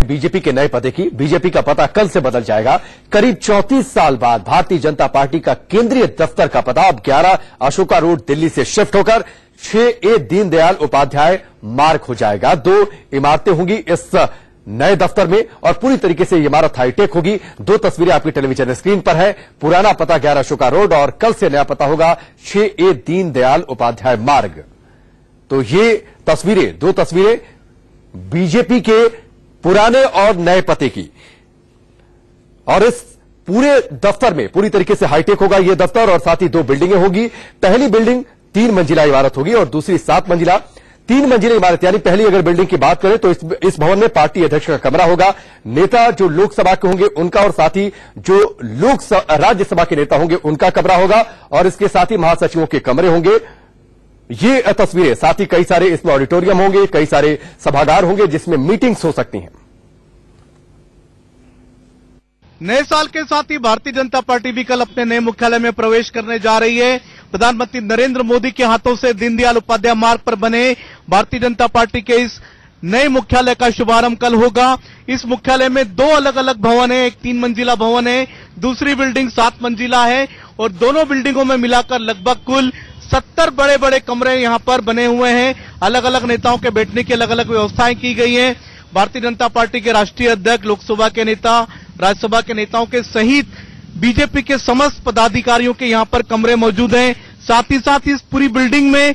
BJP के नए पते की। बीजेपी का पता कल से बदल जाएगा। करीब 34 साल बाद भारतीय जनता पार्टी का केंद्रीय दफ्तर का पता अब 11 अशोका रोड दिल्ली से शिफ्ट होकर 6A दीनदयाल उपाध्याय मार्ग हो जाएगा। 2 इमारतें होंगी इस नए दफ्तर में और पूरी तरीके से इमारत हाईटेक होगी। 2 तस्वीरें आपकी टेलीविजन स्क्रीन पर है। पुराना पता 11 अशोका रोड और कल से नया पता होगा 6A दीनदयाल उपाध्याय मार्ग। तो ये तस्वीरें, 2 तस्वीरें बीजेपी के पुराने और नए पते की, और इस पूरे दफ्तर में पूरी तरीके से हाईटेक होगा यह दफ्तर और साथ ही 2 बिल्डिंगें होगी। पहली बिल्डिंग 3 मंजिला इमारत होगी और दूसरी 7 मंजिला। 3 मंजिला इमारत यानी पहली अगर बिल्डिंग की बात करें तो इस भवन में पार्टी अध्यक्ष का कमरा होगा, नेता जो लोकसभा के होंगे उनका और साथ ही जो राज्यसभा के नेता होंगे उनका कमरा होगा और इसके साथ ही महासचिवों के कमरे होंगे। ये तस्वीरें, साथ ही कई सारे इसमें ऑडिटोरियम होंगे, कई सारे सभागार होंगे जिसमें मीटिंग्स हो सकती हैं। नए साल के साथ ही भारतीय जनता पार्टी भी कल अपने नए मुख्यालय में प्रवेश करने जा रही है। प्रधानमंत्री नरेंद्र मोदी के हाथों से दीनदयाल उपाध्याय मार्ग पर बने भारतीय जनता पार्टी के इस नए मुख्यालय का शुभारंभ कल होगा। इस मुख्यालय में 2 अलग अलग भवन है, एक 3 मंजिला भवन है, दूसरी बिल्डिंग 7 मंजिला है और दोनों बिल्डिंगों में मिलाकर लगभग कुल 70 बड़े बड़े कमरे यहां पर बने हुए हैं। अलग अलग नेताओं के बैठने की अलग अलग व्यवस्थाएं की गई हैं। भारतीय जनता पार्टी के राष्ट्रीय अध्यक्ष, लोकसभा के नेता, राज्यसभा के नेताओं के सहित बीजेपी के समस्त पदाधिकारियों के यहां पर कमरे मौजूद हैं। साथ ही साथ इस पूरी बिल्डिंग में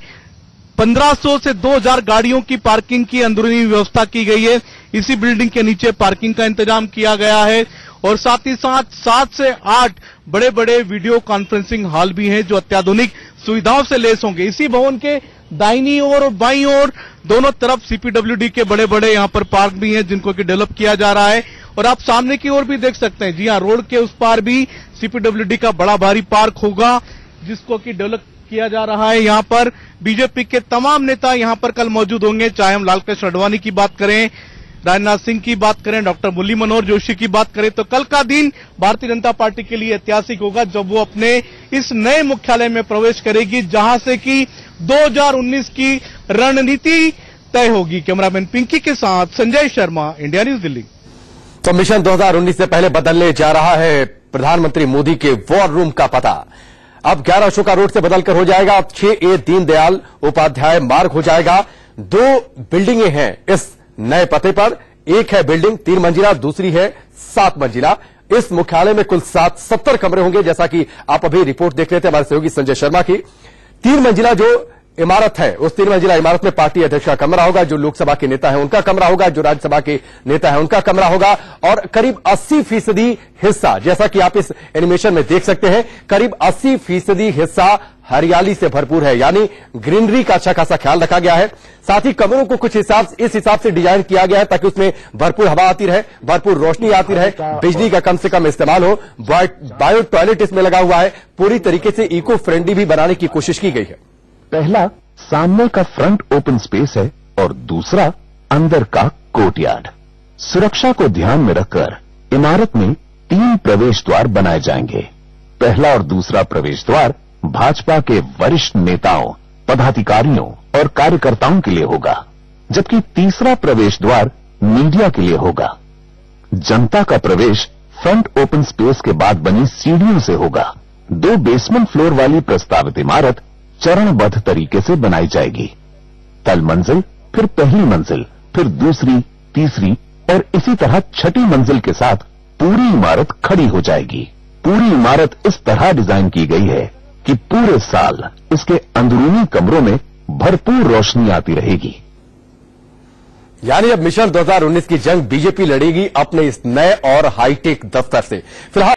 1500 से 2000 गाड़ियों की पार्किंग की अंदरूनी व्यवस्था की गई है। इसी बिल्डिंग के नीचे पार्किंग का इंतजाम किया गया है और साथ ही साथ 7 से 8 बड़े बड़े वीडियो कॉन्फ्रेंसिंग हॉल भी हैं जो अत्याधुनिक सुविधाओं से लैस होंगे। इसी भवन के दाहिनी ओर और बाईं ओर दोनों तरफ सीपीडब्ल्यूडी के बड़े बड़े यहां पर पार्क भी हैं जिनको कि डेवलप किया जा रहा है और आप सामने की ओर भी देख सकते हैं। जी हां, रोड के उस पार भी सीपीडब्ल्यूडी का बड़ा भारी पार्क होगा जिसको कि डेवलप किया जा रहा है। यहां पर बीजेपी के तमाम नेता यहां पर कल मौजूद होंगे, चाहे हम लालकृष्ण आडवाणी की बात करें, राजनाथ सिंह की बात करें, डॉक्टर मुरली मनोहर जोशी की बात करें। तो कल का दिन भारतीय जनता पार्टी के लिए ऐतिहासिक होगा जब वो अपने इस नए मुख्यालय में प्रवेश करेगी जहां से कि 2019 की रणनीति तय होगी। कैमरामैन पिंकी के साथ संजय शर्मा, इंडिया न्यूज, दिल्ली। तो मिशन 2019 से पहले बदलने जा रहा है प्रधानमंत्री मोदी के वॉर रूम का पता। अब 11 अशोका रोड से बदलकर हो जाएगा, अब 6A दीनदयाल उपाध्याय मार्ग हो जाएगा। 2 बिल्डिंगें हैं इस नए पते पर, एक है बिल्डिंग 3 मंजिला, दूसरी है 7 मंजिला। इस मुख्यालय में कुल 70 कमरे होंगे, जैसा कि आप अभी रिपोर्ट देख रहे थे हमारे सहयोगी संजय शर्मा की। 3 मंजिला जो इमारत है उस 3 मंजिला इमारत में पार्टी अध्यक्ष का कमरा होगा, जो लोकसभा के नेता है उनका कमरा होगा, जो राज्यसभा के नेता है उनका कमरा होगा और करीब 80% हिस्सा, जैसा कि आप इस एनिमेशन में देख सकते हैं, करीब 80% हिस्सा हरियाली से भरपूर है, यानी ग्रीनरी का अच्छा खासा ख्याल रखा गया है। साथ ही कमरों को कुछ इस हिसाब से डिजाइन किया गया है ताकि उसमें भरपूर हवा आती रहे, भरपूर रोशनी आती रहे, बिजली का कम से कम इस्तेमाल हो। बायो टॉयलेट इसमें लगा हुआ है, पूरी तरीके से इको फ्रेंडली भी बनाने की कोशिश की गई है। पहला सामने का फ्रंट ओपन स्पेस है और दूसरा अंदर का कोर्टयार्ड। सुरक्षा को ध्यान में रखकर इमारत में 3 प्रवेश द्वार बनाए जाएंगे। पहला और दूसरा प्रवेश द्वार भाजपा के वरिष्ठ नेताओं, पदाधिकारियों और कार्यकर्ताओं के लिए होगा, जबकि तीसरा प्रवेश द्वार मीडिया के लिए होगा। जनता का प्रवेश फ्रंट ओपन स्पेस के बाद बनी सीढ़ियों से होगा। 2 बेसमेंट फ्लोर वाली प्रस्तावित इमारत चरणबद्ध तरीके से बनाई जाएगी। तल मंजिल, फिर पहली मंजिल, फिर दूसरी, तीसरी और इसी तरह 6ठी मंजिल के साथ पूरी इमारत खड़ी हो जाएगी। पूरी इमारत इस तरह डिजाइन की गई है कि पूरे साल इसके अंदरूनी कमरों में भरपूर रोशनी आती रहेगी। यानी अब मिशन 2019 की जंग बीजेपी लड़ेगी अपने इस नए और हाईटेक दफ्तर से। फिलहाल